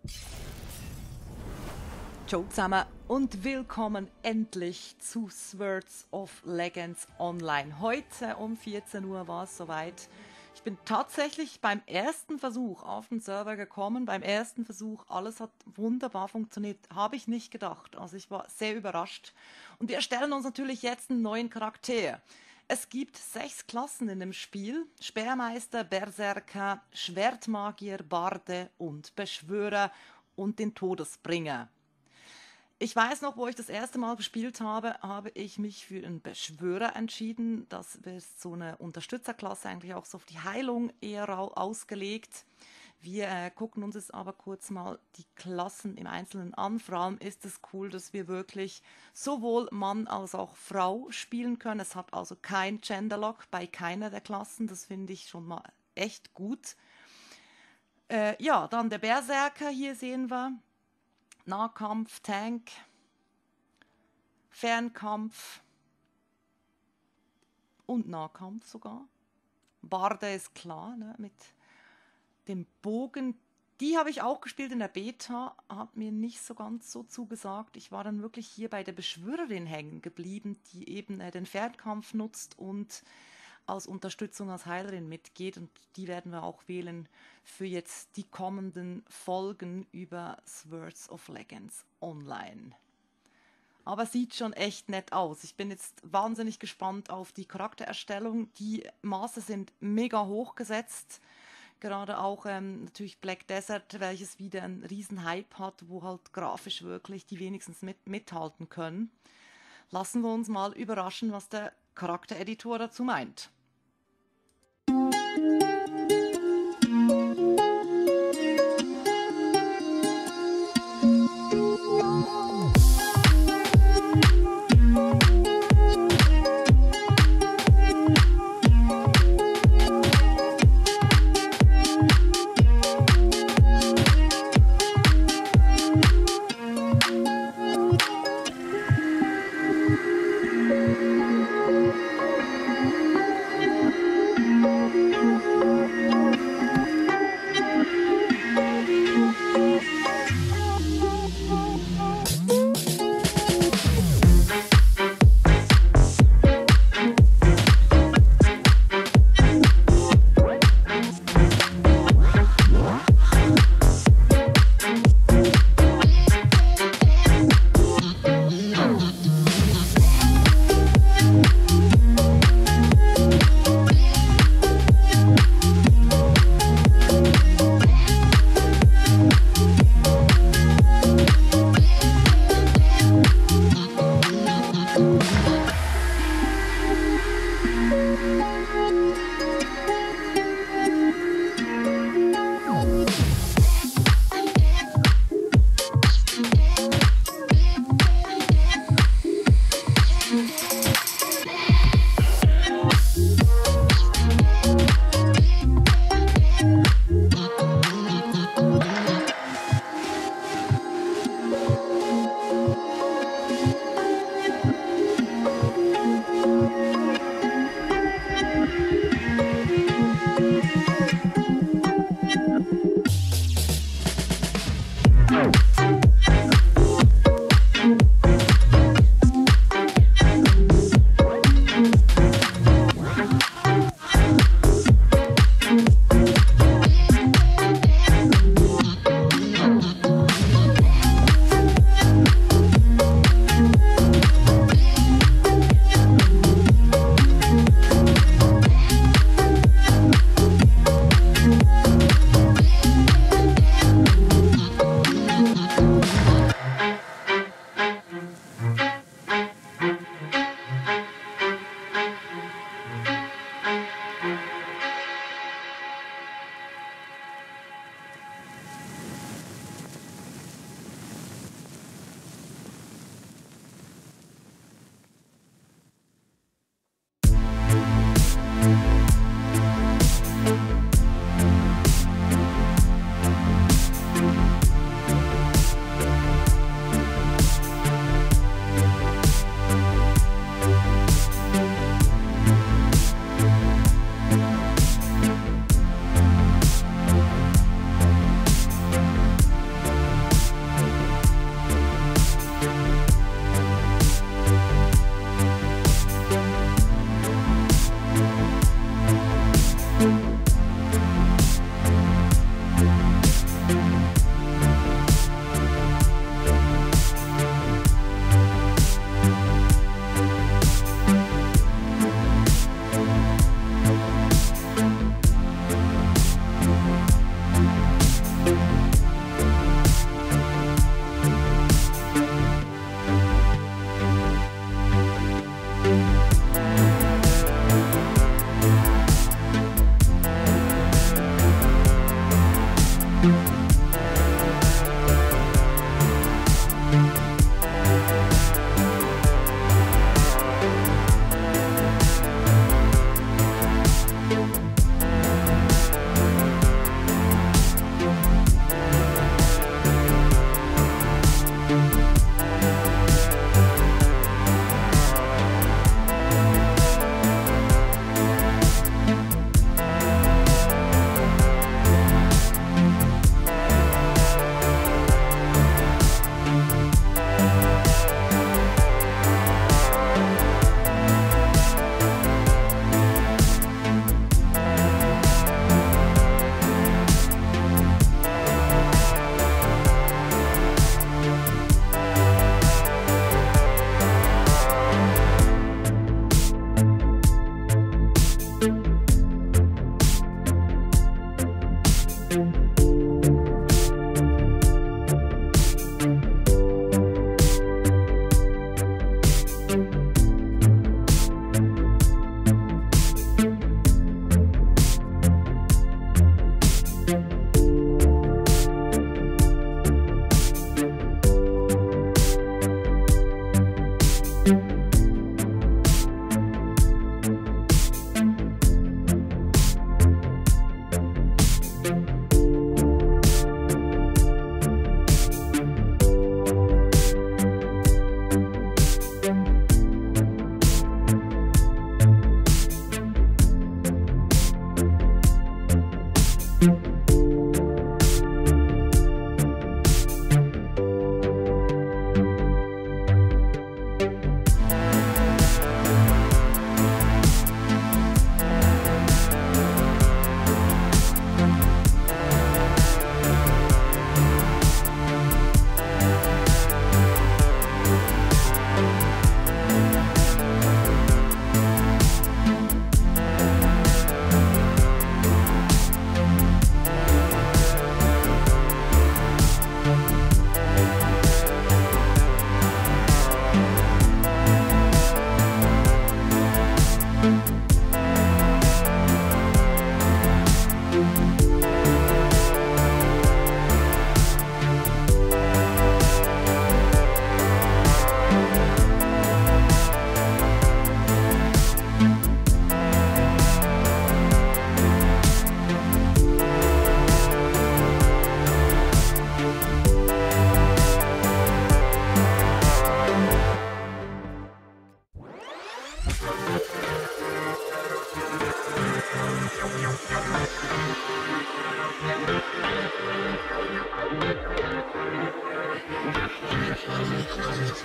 Ciao zusammen und willkommen endlich zu Swords of Legends Online. Heute um 14 Uhr war es soweit. Ich bin tatsächlich beim ersten Versuch auf den Server gekommen. Beim ersten Versuch, alles hat wunderbar funktioniert. Habe ich nicht gedacht. Also ich war sehr überrascht. Und wir erstellen uns natürlich jetzt einen neuen Charakter. Es gibt 6 Klassen in dem Spiel. Speermeister, Berserker, Schwertmagier, Barde und Beschwörer und den Todesbringer. Ich weiß noch, wo ich das erste Mal gespielt habe, habe ich mich für einen Beschwörer entschieden. Das ist so eine Unterstützerklasse, eigentlich auch so auf die Heilung eher ausgelegt. Wir gucken uns jetzt aber kurz mal die Klassen im Einzelnen an. Vor allem ist es cool, dass wir wirklich sowohl Mann als auch Frau spielen können. Es hat also kein Genderlock bei keiner der Klassen. Das finde ich schon mal echt gut. Ja, dann der Berserker, hier sehen wir. Nahkampf, Tank, Fernkampf und Nahkampf sogar. Barde ist klar, ne, mit dem Bogen. Die habe ich auch gespielt in der Beta, hat mir nicht so ganz so zugesagt. Ich war dann wirklich hier bei der Beschwörerin hängen geblieben, die eben den Fernkampf nutzt und als Unterstützung als Heilerin mitgeht. Und die werden wir auch wählen für jetzt die kommenden Folgen über Swords of Legends Online. Aber sieht schon echt nett aus. Ich bin jetzt wahnsinnig gespannt auf die Charaktererstellung. Die Maße sind mega hoch gesetzt. Gerade auch natürlich Black Desert, welches wieder einen riesen Hype hat, wo halt grafisch wirklich die wenigstens mithalten können. Lassen wir uns mal überraschen, was der Charaktereditor dazu meint.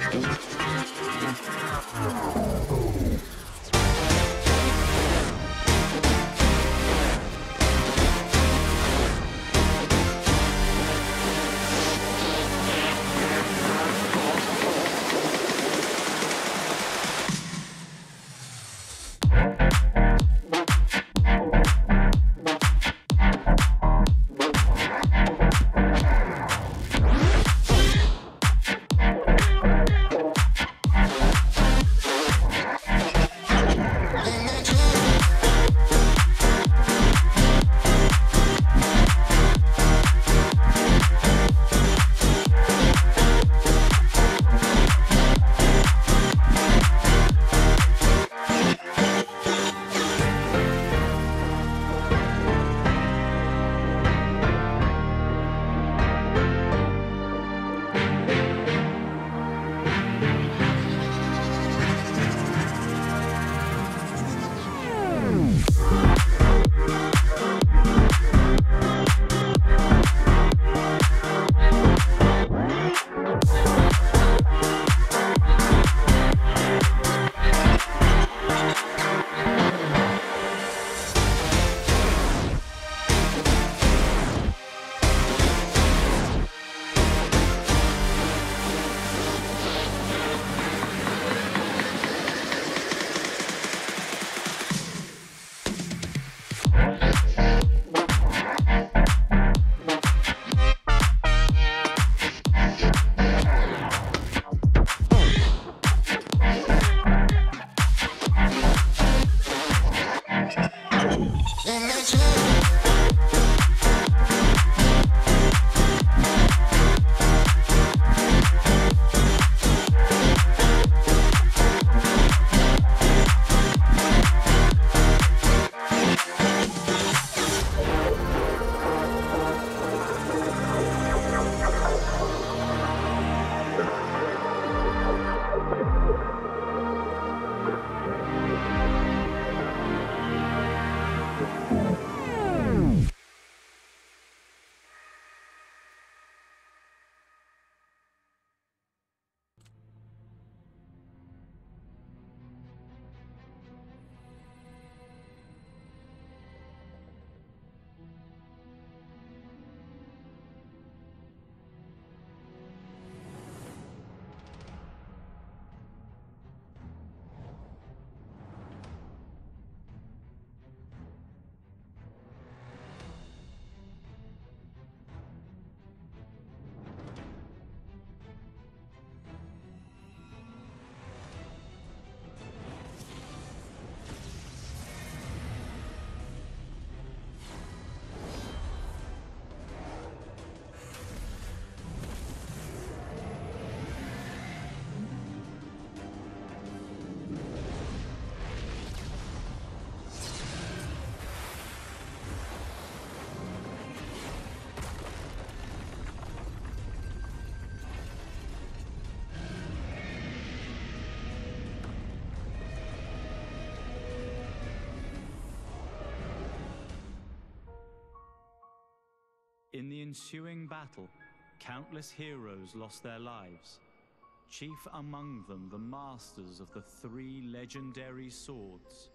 In the ensuing battle, countless heroes lost their lives. Chief among them, the masters of the 3 legendary swords.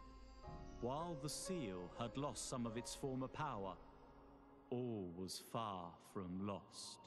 While the seal had lost some of its former power, all was far from lost.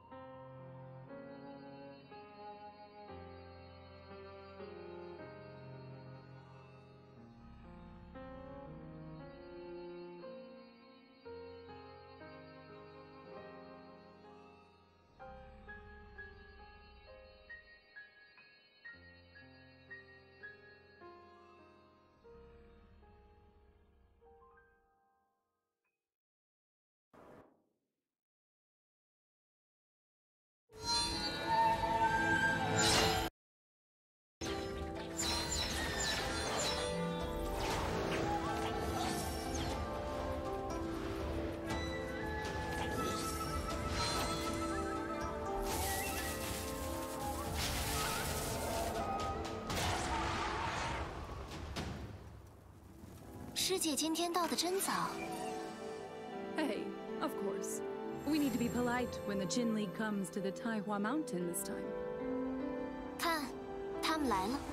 师姐今天到的真早。 Hey, of course. We need to be polite when the Jin League comes to the Taihua Mountain this time. 们来了。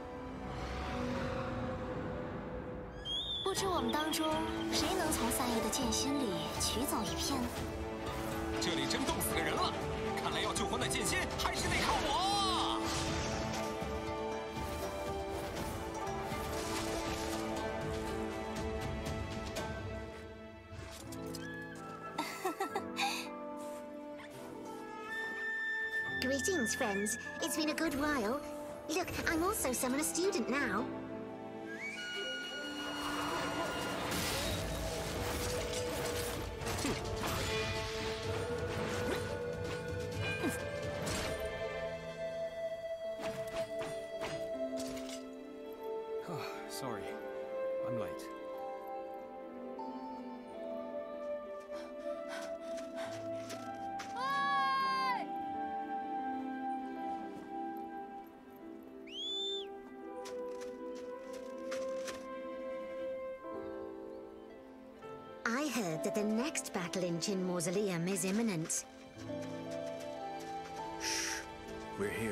不知我们当中谁能从三爷的剑心里取走一片呢？ 这里真冻死个人了，看来要救活那剑心还是得靠我。 Greetings, friends. It's been a good while. Look, I'm also Summoner student now. Sorry, I'm late. I heard that the next battle in Jin Mausoleum is imminent. Shh. We're here.